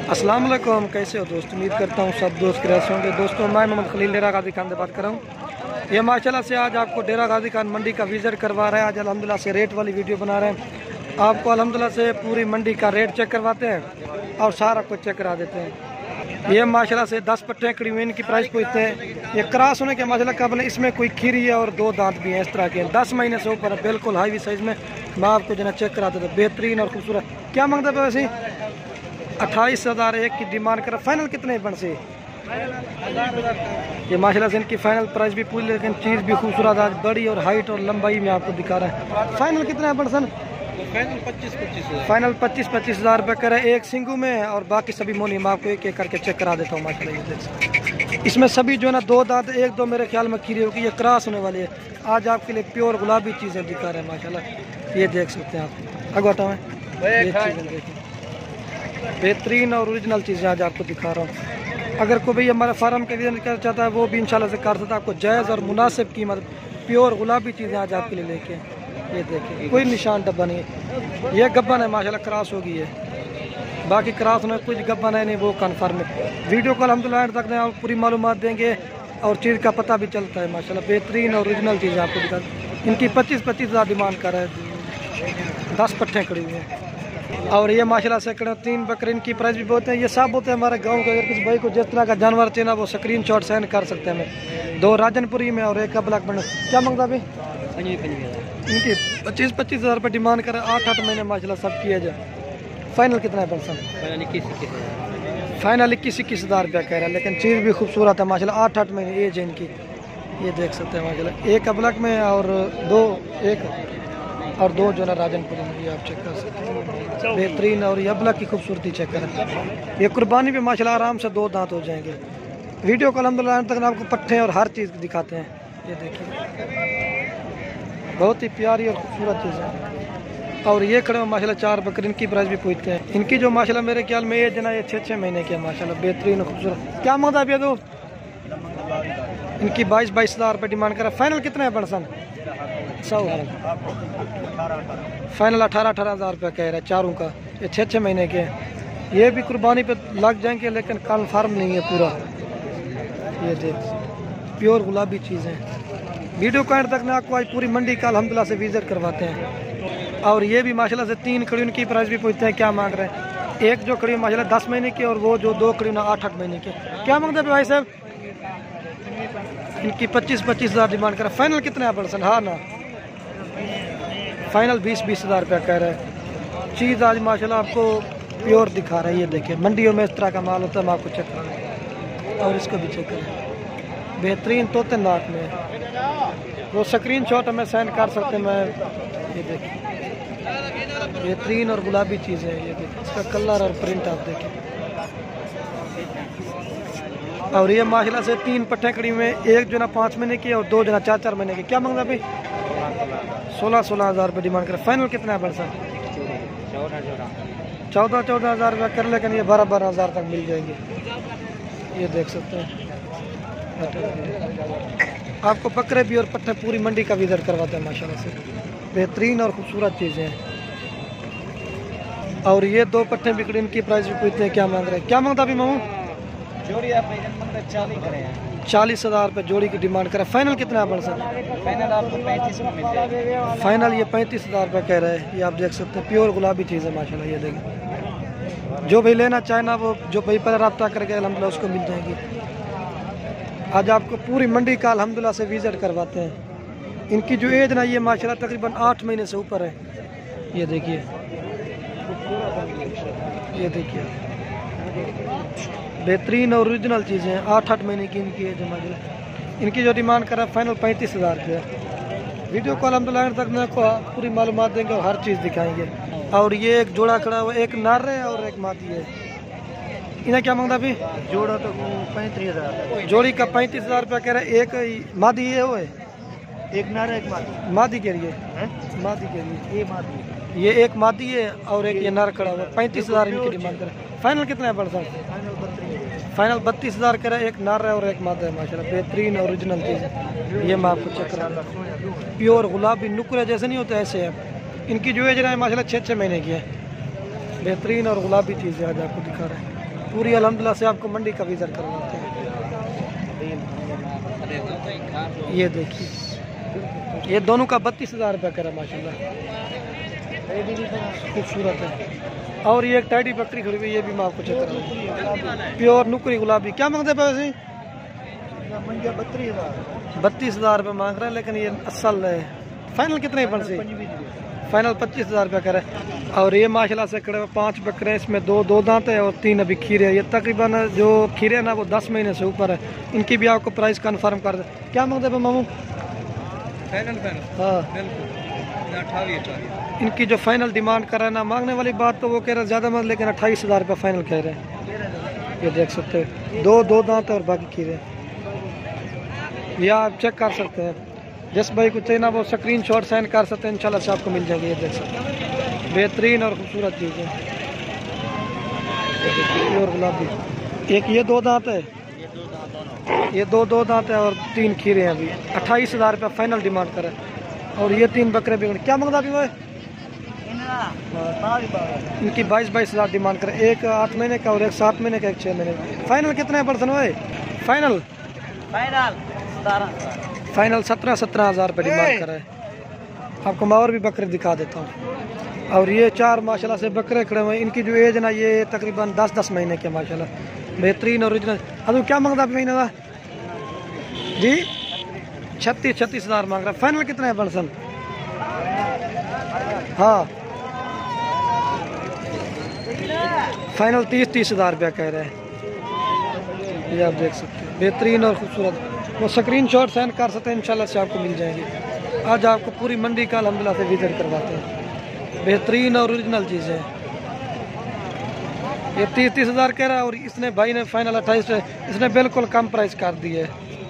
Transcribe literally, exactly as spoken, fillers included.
अस्सलाम वालेकुम, कैसे हो दोस्त। उम्मीद करता हूँ सब दोस्त कैसे होंगे। दोस्तों मैं मोहम्मद खलील डेरा गाजी खान से बात कर रहा हूँ। ये माशाल्लाह से आज आपको डेरा गाजी खान मंडी का विजिट करवा रहे हैं। आज अल्हम्दुलिल्लाह से रेट वाली वीडियो बना रहे हैं। आपको अल्हम्दुलिल्लाह से पूरी मंडी का रेट चेक करवाते हैं और सारा कुछ चेक करा देते हैं। ये माशाल्लाह से दस पट्टे कड़ी हुई, इनकी प्राइस पूछते हैं। ये क्रॉस होने के माशाल्लाह कब ने इसमें कोई खीरी है और दो दांत भी हैं इस तरह के। दस महीने से ऊपर है, बिल्कुल हाईवी साइज में। मैं आपको जो है चेक करा देता हूँ। बेहतरीन और खूबसूरत। क्या मांगता है वैसे? अट्ठाईस हज़ार एक की डिमांड कर। फाइनल कितने बन से? ये माशाल्लाह से इनकी फाइनल प्राइस भी पूरी, लेकिन चीज़ भी खूबसूरत आज बड़ी और हाइट और लंबाई में आपको दिखा रहा है। फाइनल कितना है बड़सन? फाइनल पच्चीस पच्चीस फाइनल पच्चीस पच्चीस हज़ार रुपये करे एक सिंगू में, और बाकी सभी मोनी मैं आपको एक एक करके चेक करा देता हूँ। माशाल्लाह ये देख, इसमें सभी जो है ना दो दांत, एक दो मेरे ख्याल में खीरी होगी। ये क्रॉस होने वाली है। आज आपके लिए प्योर गुलाबी चीज़ें दिखा रहे हैं माशाल्लाह। ये देख सकते हैं आप। अगवाटा में ये चीज़ें देखिए, बेहतरीन और ओरिजिनल चीज़ें आज आपको दिखा रहा हूँ। अगर कोई भी हमारे फार्म के विजिट करना चाहता है वो भी इंशाल्लाह से कर सकता है। आपको जायज़ और मुनासिब कीमत प्योर गुलाबी चीज़ें आज आपके लिए लेके। ये देखिए कोई निशान डब्बा नहीं है। ये गब्बन है माशाल्लाह, क्रॉस होगी है। बाकी क्रॉस होने कुछ गब्बन है नहीं, वो कन्फर्म है। वीडियो कॉल अल्हम्दुलिल्लाह तक दें, आप पूरी मालूमात देंगे और चीज़ का पता भी चलता है माशाल्लाह। बेहतरीन और ओरिजिनल चीज़ें आपको दिखा। इनकी पच्चीस पच्चीस हज़ार डिमांड कर रहा है। दस पट्टे खड़ी हुई हैं और ये माशाल्लाह से तीन बकरे। इनकी प्राइस भी बहुत है। ये सब होते हैं हमारे गांव के। अगर किसी भाई को जिस तरह का जानवर चाहिए ना वो स्क्रीन शॉट सेंड कर सकते हैं हमें। दो राजनपुरी में और एक ब्लैक बंड। क्या मांगता भाई? इनकी पच्चीस पच्चीस हज़ार रुपये डिमांड करें। आठ आठ महीने माशाल्लाह सब किया जाए। फाइनल कितना है पर्सन? फाइनल इक्कीस इक्कीस हज़ार रुपया कह रहा है, लेकिन चीज़ भी खूबसूरत है माशाल्लाह। आठ आठ महीने एज है इनकी। ये देख सकते हैं माशाल्लाह। एक ब्लैक में और दो एक और दो जो ना राजनपुरी में, ये आप चेक कर सकते हैं। बेहतरीन और ये अबला की खूबसूरती चेक करें। ये कुर्बानी पे माशाल्लाह आराम से दो दांत हो जाएंगे। वीडियो को अल्हम्दुलिल्लाह तक आपको पट्टे और हर चीज़ दिखाते हैं। ये देखिए बहुत ही प्यारी और खूबसूरत चीज़ है। और ये खड़े हुए माशाल्लाह चार बकरी। इनकी प्राइस भी पूछते हैं। इनकी जो माशाल्लाह मेरे ख्याल में ये जना ये छः छः महीने की है माशाल्लाह। बेहतरीन और खूबसूरत। क्या मांगता है तो? इनकी बाईस बाईस हज़ार रुपये डिमांड करा। फाइनल कितना है बड़सन? सौ फाइनल अठारह अठारह हज़ार रुपये कह रहा है चारों का। ये छः छः महीने के हैं। ये भी कुर्बानी पे लग जाएंगे, लेकिन कन्फर्म नहीं है पूरा। ये देख प्योर गुलाबी चीज़ें। वीडियो का एंड तक ना आपको आज पूरी मंडी का अल्हम्दुलिल्लाह से विजिट करवाते हैं। और ये भी माशाल्लाह से तीन खड़ी, उनकी प्राइस भी पूछते हैं क्या मांग रहे हैं। एक जो खड़ी माशाल्लाह दस महीने की और वो जो दो खड़ी ना आठ आठ महीने की। क्या मांगते हैं भाई साहब? इनकी पच्चीस पच्चीस हज़ार डिमांड करा। फाइनल कितना है पर्सन? हाँ ना फाइनल बीस बीस हज़ार रुपया कह रहे हैं। चीज़ आज माशाल्लाह आपको प्योर दिखा रहा है। ये देखिए मंडियों में इस तरह का माल होता है। मैं आपको चेक करा और इसको भी चेक करें। बेहतरीन तोते नाक में, वो स्क्रीन शॉट हमें सेंड कर सकते हैं। मैं ये देखिए बेहतरीन और गुलाबी चीज़ है। ये देखिए इसका कलर और प्रिंट आप देखें। और ये माशाल्लाह से तीन पट्टे खड़ी में, एक जो ना पाँच महीने की और दो जो ना चार चार महीने की। क्या मांगता भाई? सोलह सोलह हज़ार रुपये डिमांड कर। फाइनल कितना है बरसा? चौदह चौदह हज़ार रुपया कर, लेकिन ये बारह बारह हज़ार तक मिल जाएंगे। ये देख सकते हैं। आपको बकरे भी और पट्टे पूरी मंडी का विजिट करवाते हैं माशाल्लाह से। बेहतरीन और खूबसूरत चीज़ें हैं। और ये दो पट्टे बिकड़ी, इनकी प्राइस भी पूछते हैं क्या मांग रहे हैं। क्या मांगता अभी मामू? जोड़ी आप चालीस करें। चालीस हज़ार रुपये जोड़ी की डिमांड करें। फाइनल कितना है बड़सा? फाइनल आपको पैंतीस में मिल जाएगा। फाइनल ये पैंतीस हज़ार रुपये कह रहे हैं। ये आप देख सकते हैं प्योर गुलाबी चीज़ है माशाल्लाह। ये देखें जो भाई लेना चाहे ना वो जो भाई पर रब्ता करके अल्हम्दुलिल्लाह उसको मिल जाएगी। आज आपको पूरी मंडी का अल्हम्दुलिल्लाह से विजिट करवाते हैं। इनकी जो एज ना ये माशाल्लाह तकरीबन आठ महीने से ऊपर है। ये देखिए ये देखिए बेहतरीन और ओरिजिनल चीज़ें हैं। आठ आठ महीने की इनकी एज है माशाल्लाह। इनकी जो डिमांड करा फाइनल पैंतीस हज़ार रुपये। वीडियो को अल्हम्दुलिल्लाह तक मैं आपको पूरी मालूमात देंगे और हर चीज़ दिखाएंगे। और ये एक जोड़ा खड़ा हुआ, एक नर है और एक मादी है। इन्हें क्या मांगता अभी? जोड़ा तो पैंतीस हज़ार। जोड़ी का पैंतीस हज़ार रुपया कह रहे हैं। एक मादी है वो है, एक नर एक मादी। मादी के लिए मादी के लिए ये मादी, ये एक मादी है और एक ये नर खड़ा हुआ। पैंतीस हज़ार इनकी डिमांड करें। फाइनल कितना है बड़ा? फाइनल बत्तीस हज़ार करें। एक नर है और एक मादा है माशाल्लाह। बेहतरीन ओरिजिनल चीज़ है। ये मैं आपको चेक करा रहा हूँ। प्योर गुलाबी नुकरे जैसे नहीं होते ऐसे है। इनकी जो एज है माशाल्लाह छः छः महीने की है। बेहतरीन और गुलाबी चीज़ है आज आपको दिखा रहे हैं। पूरी अल्हम्दुलिल्लाह से आपको मंडी का विजिट करवाते हैं। ये देखिए, ये दोनों का बत्तीस हज़ार रुपये कर है माशाल्लाह, खूबसूरत है। और ये एक टाइडी बकरी खड़ी हुई, ये भी मैं आपको चेक कर रहा हूँ, प्योर नुकरी गुलाबी। क्या मांगते हैं पैसे? बत्तीस हजार बत्तीस हज़ार रुपये मांग रहे हैं, लेकिन ये असल है। फाइनल कितने बन से? फाइनल पच्चीस हज़ार रुपये करे। और ये माशाल्लाह से खड़े हुए पाँच बकरे हैं, इसमें दो दो दांत है और तीन अभी खीरे है। ये तकरीबन जो खीरे है ना वो दस महीने से ऊपर है। इनकी भी आपको प्राइस कन्फर्म कर दे। क्या मांगते हैं मामू? फाइनल फाइनल हाँ, अठावी इनकी जो फाइनल डिमांड कर रहे हैं ना, मांगने वाली बात तो वो कह रहे हैं ज़्यादा मत, लेकिन अट्ठाईस हज़ार रुपये फाइनल कह रहे हैं। ये देख सकते हैं, दो दो दांत है और बाकी खीरे। ये आप चेक कर सकते हैं, जिस भाई को चाहिए ना वो स्क्रीन शॉट सेंड कर सकते हैं, इंशाल्लाह से आपको मिल जाएंगे। ये देख सकते हैं, बेहतरीन और खूबसूरत चीज़ है। प्योर गुलाबी। एक ये दो दांत है, ये दो दो दांत है और तीन खीरे हैं। अभी अट्ठाईस हज़ार रुपये फाइनल डिमांड करे। और ये तीन बकरे भी क्या मांगता अभी वो? इनकी बाईस बाईस हज़ार डिमांड करे, एक आठ महीने का और एक सात महीने का, एक छः महीने का। फाइनल कितने पर्सन हुए? फाइनल फाइनल फाइनल सत्रह सत्रह हज़ार रुपये डिमांड करे। आपको मैं और भी बकरे दिखा देता हूँ। और ये चार माशाल्लाह से बकरे खड़े हुए हैं, इनकी जो एज है ना ये तकरीबन दस दस महीने के माशाल्लाह, बेहतरीन ओरिजिनल। अब क्या मांगता है महीने का जी? छत्तीस छत्तीस हज़ार मांग रहा है। फाइनल कितने है पर्सन? हाँ, फाइनल तीस तीस हज़ार रुपया कह रहे हैं। ये आप देख सकते हैं, बेहतरीन और खूबसूरत। वो स्क्रीन शॉट सेंड कर सकते हैं, इंशाल्लाह से आपको मिल जाएंगे। आज आपको पूरी मंडी का अल्हम्दुलिल्लाह से विजिट करवाते हैं। बेहतरीन और ओरिजिनल चीज़ें। ये तीस तीस हज़ार कह रहा है और इसने भाई ने फाइनल अट्ठाईस, इसने बिल्कुल कम प्राइस कर दी है।